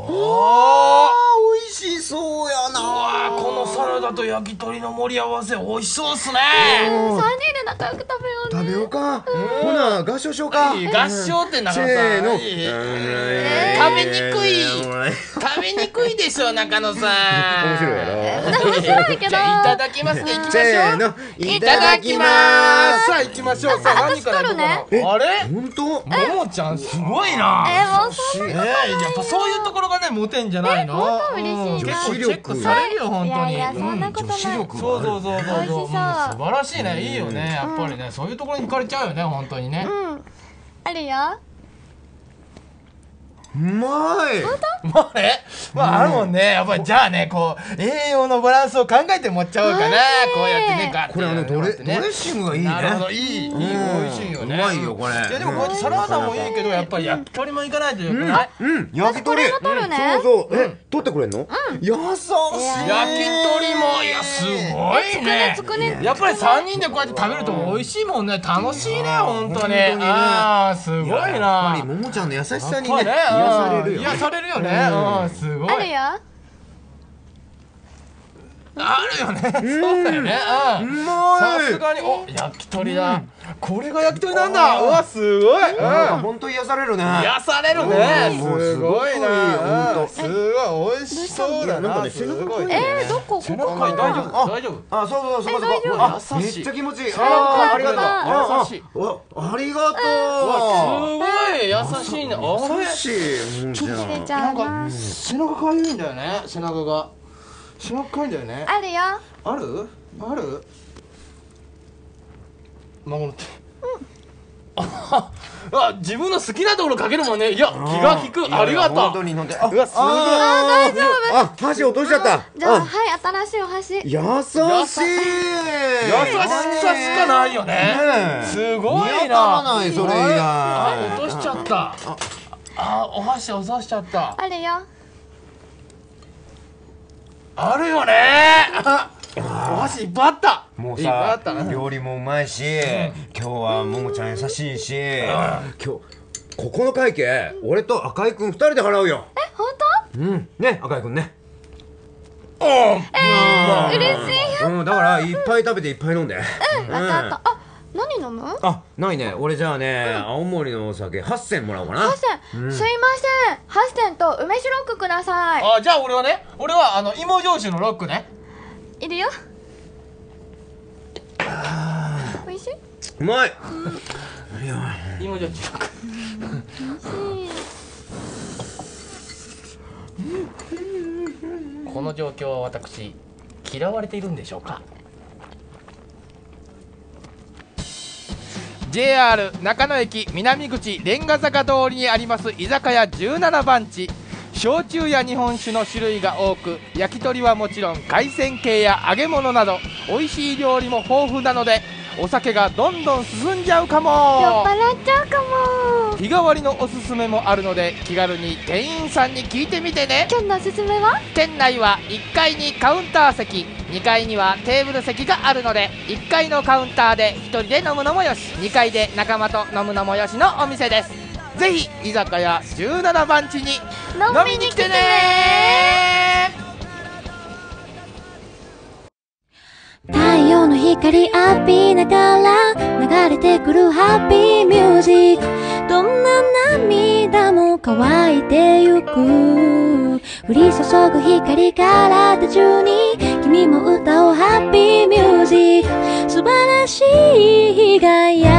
あ美味しそうやな。 このサラダと焼き鳥の盛り合わせ美味しそうっすね。 3人で仲良く食べようね。 食べようか。ほな合唱しようか。 合唱って中野さん。 せーの。 食べにくい。食べにくいでしょ中野さん。 面白いやろ。 面白いけど。 じゃあいただきますね。行きましょう。 せーの。 いただきます。さあ行きましょう。さあ何から行こうかな。あれ？ 本当？ ももちゃんすごいな。 もうそんなやっぱそういうところがねモテんじゃないの？ 本当嬉しいな。 結構チェックされるよ本当に。 いやそんなことない。 そうそう。 美味しそう。 素晴らしいね。いいよね。やっぱりねそういうところに惹かれちゃうよね本当にね。 あるよ。 うまい。 まあね、あるもんね。やっぱりじゃあねこう栄養のバランスを考えて持っちゃおうかな。こうやってねガッて。 これドレッシングがいいね。 なるほどいい美味しいよね。 うまいよこれ。 いやでもこうやってサラダもいいけどやっぱり焼き鳥もいかないとよくない？ 焼き鳥。そう。取ってくれんの？優しい。 焼き鳥もいやすごいね。やっぱり3人でこうやって食べると美味しいもんね。楽しいね本当に。ああすごいな。 やっぱりももちゃんの優しさにね癒されるよね。すごい。 あるよ。 あるよね。そうだよね。さすがに焼き鳥だ。これが焼き鳥なんだ。うわすごい。 本当癒されるね。 癒されるね。すごいな。すごい美味しそうだな。すごい。 どこ？ 背中大丈夫？大丈夫？ あそうそこそこ。めっちゃ気持ちいい。ありがとう。優しい。ありがとう。 すごい優しいね。 優しい。 ちょっと入れちゃうな。 背中かゆいんだよね。背中が。背中かゆいんだよね。 あるよ。 ある？守って自分の好きなところかけるもんね。いや気が利く。ありがとう。 本当に飲んで。うわすごい。 大丈夫。 箸落としちゃった。 じゃあはい新しいお箸。 優しい。優しさしかないよね。すごいな。 それ以外。 落としちゃった。お箸落としちゃった。 あるよ。 あるよね。お箸いっぱいあった。 もうさ料理もうまいし今日はももちゃん優しいし今日ここの会計俺と赤井くん2人で払うよ。 本当？ ね赤井くんね。 嬉しい。 だからいっぱい食べていっぱい飲んで。 分かった。何飲む？ ないね。俺じゃあね青森のお酒8銭もらおうかな。 8銭。すいません。8銭と梅酒ロックください。 じゃあ俺は芋焼酎のロックね。 いるよ。美味しい？ うまい。 芋焼酎ロック。この状況は私嫌われているんでしょうか。 JR 中野駅南口レンガ坂通りにあります居酒屋17番地。焼酎や日本酒の種類が多く焼き鳥はもちろん海鮮系や揚げ物など美味しい料理も豊富なのでお酒がどんどん進んじゃうかも。 酔っ払っちゃうかも。 日替わりのおすすめもあるので気軽に店員さんに聞いてみてね。 今日のおすすめは？ 店内は1階にカウンター席、2階にはテーブル席があるので1階のカウンターで1人で飲むのもよし、2階で仲間と飲むのもよしのお店です。ぜひ居酒屋17番地に飲みに来てね。 太陽の光浴びながら流れてくるハッピーミュージック。どんな涙も乾いてゆく。降り注ぐ光から手中に君も歌おうハッピーミュージック。素晴らしい日がや